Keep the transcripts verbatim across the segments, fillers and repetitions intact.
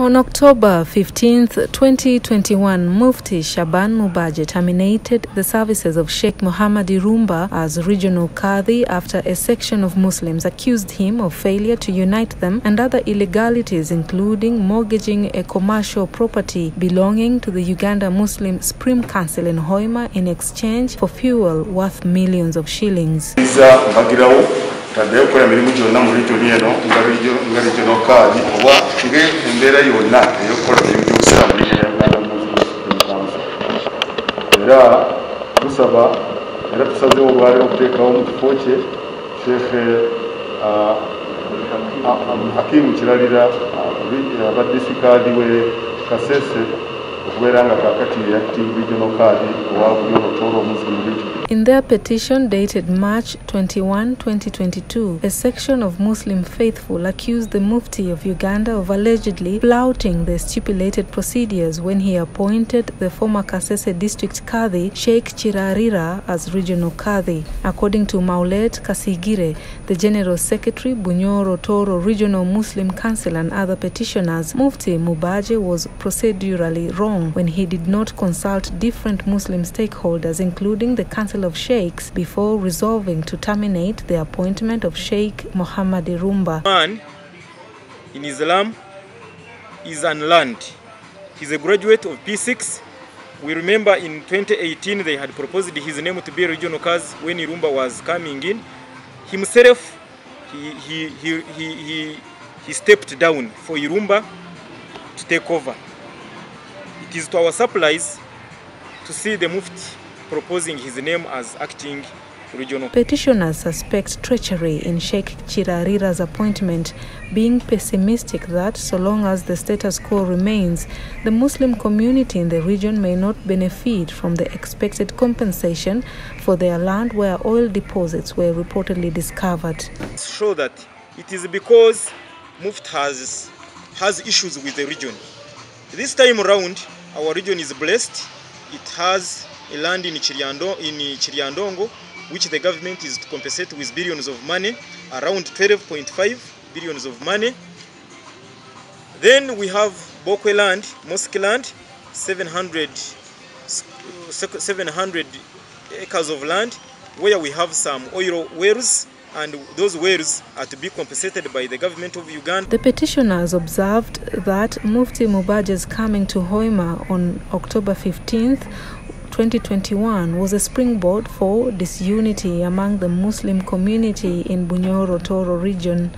On October fifteenth, twenty twenty-one, Mufti Shaban Mubaje terminated the services of Sheikh Mohammed Irumba as regional Qadhi after a section of Muslims accused him of failure to unite them and other illegalities, including mortgaging a commercial property belonging to the Uganda Muslim Supreme Council in Hoima in exchange for fuel worth millions of shillings. Tadde ko emirimu gyonna mu region eno nga regional Qadhi oba ng'embeera yonna ey'okukola emirimu gy'obusiraamu Uganda Muslim Council. Era tusaba era tusazeewo olwaleero okuteekawo mu kifo kye Sheikh Hakim Kiralira abadde Qadhi we Kasese okubeera nga kaakati active regional Qadhi owa Bunyoro Toro Muslim region. In their petition dated March twenty-first, twenty twenty-two, a section of Muslim faithful accused the Mufti of Uganda of allegedly flouting the stipulated procedures when he appointed the former Kasese district Qadhi, Sheikh Kirarira, as regional Qadhi. According to Maulet Kasigire, the General Secretary, Bunyoro Toro Regional Muslim Council, and other petitioners, Mufti Mubaje was procedurally wrong when he did not consult different Muslim stakeholders, including the Council of Sheikhs, before resolving to terminate the appointment of Sheikh Mohammed Irumba. Man in Islam is unlearned. He's a graduate of P six. We remember in twenty eighteen they had proposed his name to be regional Qadhi when Irumba was coming in. Himself, he, he, he, he, he, he stepped down for Irumba to take over. It is to our surprise to see the Mufti proposing his name as acting regional. Petitioners suspect treachery in Sheikh Kirarira's appointment, being pessimistic that so long as the status quo remains, the Muslim community in the region may not benefit from the expected compensation for their land where oil deposits were reportedly discovered. Show that it is because Mufti has, has issues with the region. This time around, our region is blessed. It has a land in Chiriando, in Chiriandongo, which the government is to compensate with billions of money, around twelve point five billions of money. Then we have Bokwe land, Mosque land, seven hundred acres of land, where we have some oil wells, and those wells are to be compensated by the government of Uganda. The petitioners observed that Mufti Mubaje's coming to Hoima on October fifteenth, twenty twenty-one was a springboard for disunity among the Muslim community in Bunyoro Toro region.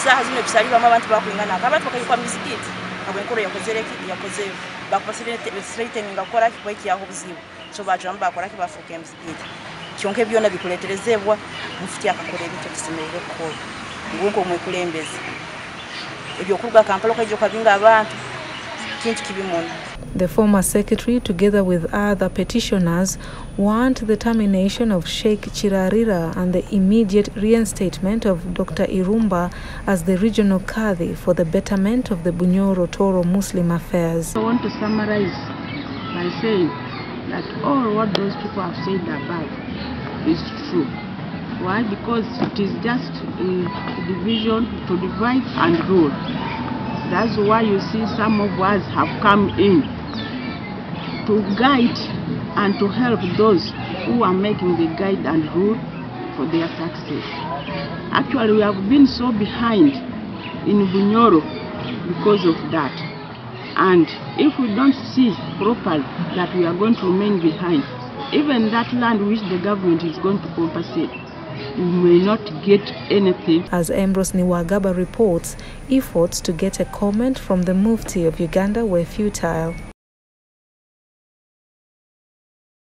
The former secretary, together with other petitioners, want the termination of Sheikh Kirarira and the immediate reinstatement of Doctor Irumba as the regional Qadhi for the betterment of the Bunyoro Toro Muslim affairs. I want to summarize by saying that all what those people have said above is true. Why? Because it is just a division to divide and rule. That's why you see some of us have come in to guide and to help those who are making the guide and rule for their success. Actually, we have been so behind in Bunyoro because of that. And if we don't see properly that we are going to remain behind, even that land which the government is going to compensate, we may not get anything. As Ambrose Niwagaba reports, efforts to get a comment from the Mufti of Uganda were futile.